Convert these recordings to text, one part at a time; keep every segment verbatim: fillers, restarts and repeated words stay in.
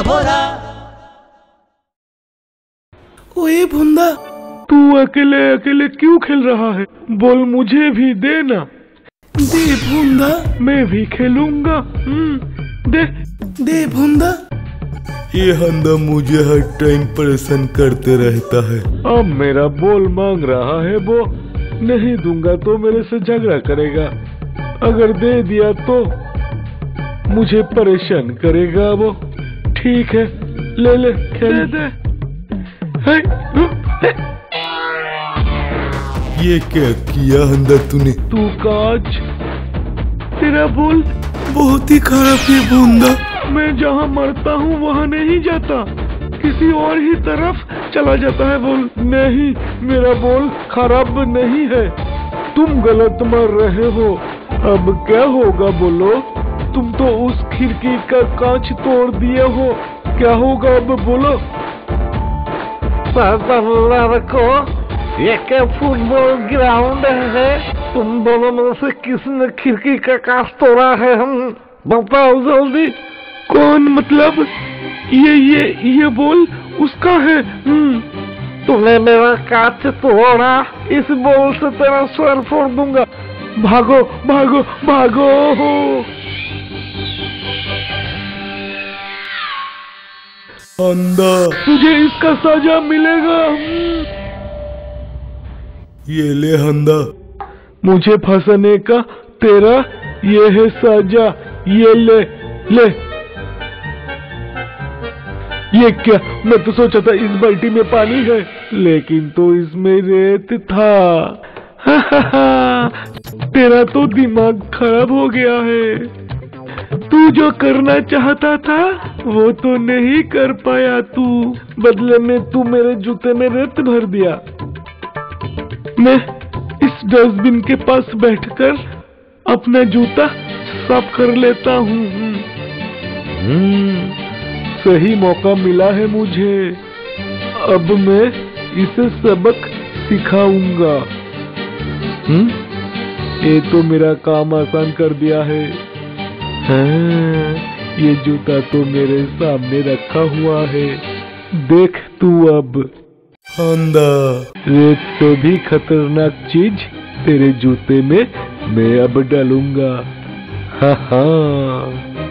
आधा भोला। ओए भुंदा, तू अकेले अकेले क्यों खेल रहा है? बोल मुझे भी दे ना। दे भुंदा, मैं भी खेलूंगा। दे दे भुंदा। ये हंदा मुझे हर टाइम परेशान करते रहता है। अब मेरा बॉल मांग रहा है, वो नहीं दूंगा तो मेरे से झगड़ा करेगा। अगर दे दिया तो मुझे परेशान करेगा वो। ठीक है, ले ले खेल दे। है, ये क्या किया हंदा तूने? तू काज, तेरा बॉल बहुत ही खराब है भुंदा। मैं जहाँ मरता हूँ वहाँ नहीं जाता, किसी और ही तरफ चला जाता है बॉल। नहीं, मेरा बॉल खराब नहीं है, तुम गलत मार रहे हो। अब क्या होगा बोलो? तुम तो उस खिड़की का कांच तोड़ दिए हो, क्या होगा अब बोलो? को ये क्या फुटबॉल ग्राउंड है? तुम दोनों में से किसने खिड़की का कांच तोड़ा है? हम बताओ जल्दी। कौन? मतलब ये ये ये बॉल उसका है। तूने मेरा कांच तोड़ा, इस बॉल से तेरा सर फोड़ दूंगा। भागो भागो भागो। हंदा, तुझे इसका सजा मिलेगा। ये ले हंदा, मुझे फंसाने का तेरा ये है सजा। ये ले ले। ये क्या? मैं तो सोचा था इस बाल्टी में पानी है, लेकिन तो इसमें रेत था। हा हा हा, तेरा तो दिमाग खराब हो गया है। तू जो करना चाहता था वो तो नहीं कर पाया तू। बदले में तू मेरे जूते में रेत भर दिया। मैं इस डस्टबिन के पास बैठकर अपना जूता साफ कर लेता हूँ। सही मौका मिला है मुझे, अब मैं इसे सबक सिखाऊंगा। हम्म, ये तो मेरा काम आसान कर दिया है। हाँ, ये जूता तो मेरे सामने रखा हुआ है, देख तू अब। हंदा, रेत से भी खतरनाक चीज तेरे जूते में मैं अब डालूंगा। हाँ हाँ,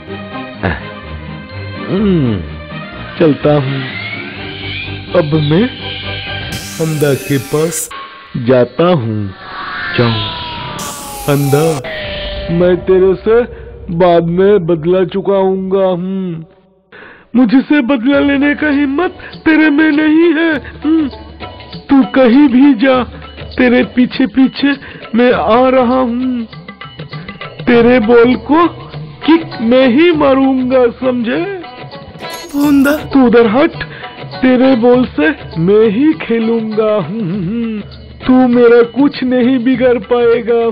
चलता हूँ। अब मैं हंदा के पास जाता हूँ। जाऊँ हंदा, मैं तेरे से बाद में बदला चुकाऊंगा हूँ। मुझसे बदला लेने का हिम्मत तेरे में नहीं है। तू कहीं भी जा, तेरे पीछे पीछे मैं आ रहा हूँ। तेरे बॉल को किक में ही मारूंगा, समझे? भुंदा, तू उधर हट, तेरे बॉल से मैं ही खेलूंगा। तू मेरा कुछ नहीं बिगाड़ पाएगा।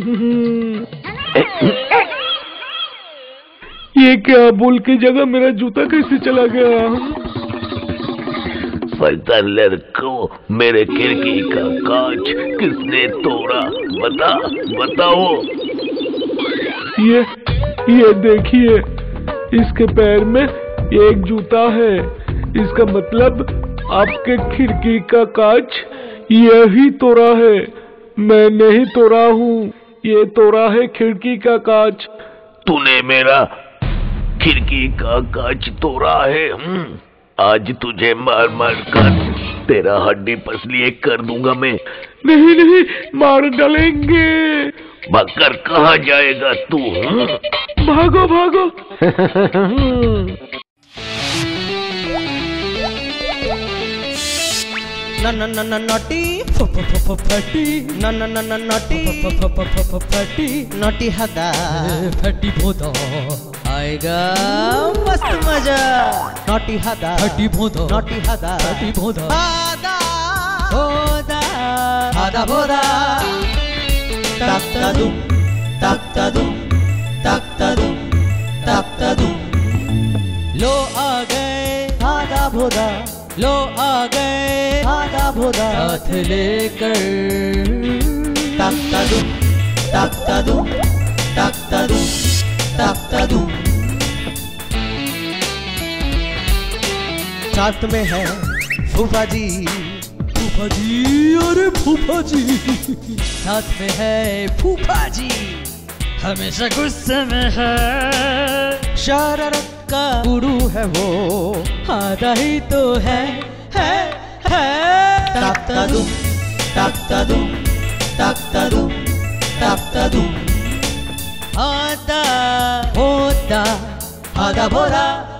ये क्या? बॉल की जगह मेरा जूता कैसे चला गया? शैतान लड़को, मेरे खिड़की का कांच किसने तोड़ा? बता बताओ। ये ये देखिए, इसके पैर में एक जूता है। इसका मतलब आपके खिड़की का कांच यही तोड़ा है। मैं नहीं तोड़ा हूँ, ये तोड़ा है खिड़की का कांच। तूने मेरा खिड़की का कांच तोड़ा है? हम्म, आज तुझे मार मार कर तेरा हड्डी पसली कर दूंगा मैं। नहीं नहीं, मार डालेंगे। भागकर कहाँ जाएगा तू? भागो भागो। ना ना ना ना नॉटी फटी, ना ना ना ना नॉटी फटी, नॉटी हदा फटी भोदा, आएगा मस्त मजा। नॉटी हदा फटी भोदा, नॉटी हदा फटी भोदा, हदा भोदा, हदा भोदा। तक तदुम तक तदुम तक तदुम तक तदुम। लो आ गए हदा भोदा, लो आ गए आधा भोदा, साथ लेकर। तक तदुम तक तदुम तक तदुम तक तदुम। साथ में है फूफा जी, फूफा जी, अरे फूफा जी, साथ में है फूफा जी, हमेशा गुस्से में है, शरारत का गुरु है वो, आधा ही तो है, है, है। ताकता दूं, ताकता दूं, ताकता दूं, ताकता दूं, आधा होता आधा भोला।